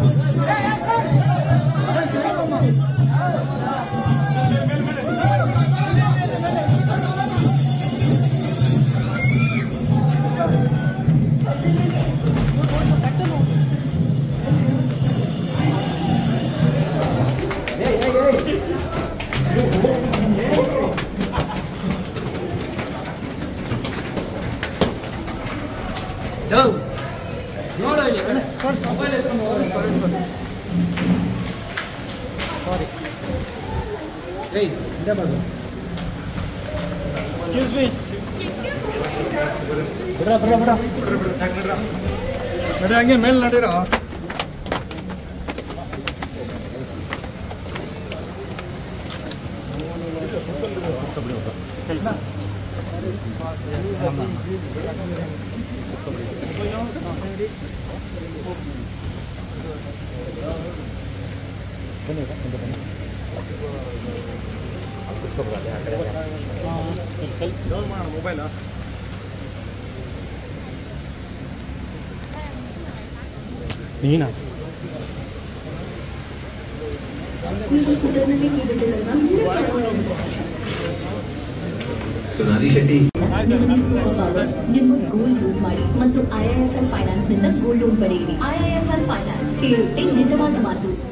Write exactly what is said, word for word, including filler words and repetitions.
Sorry. Hey, excuse me. Bra, bra, bra. Nade hange mel nadira. Mobile ನೀನಾ ಸುನಾರಿ ಶೆಟ್ಟಿ ನಿಮ್ಮ gold use ಮಾಡಿ ಮತ್ತು I I F L finance ನಿಂದ gold loan ಪಡೆಯಿರಿ. I I F L finance ಕೇಳುತ್ತೆ ನಿಜವಾದ ಮಾತು.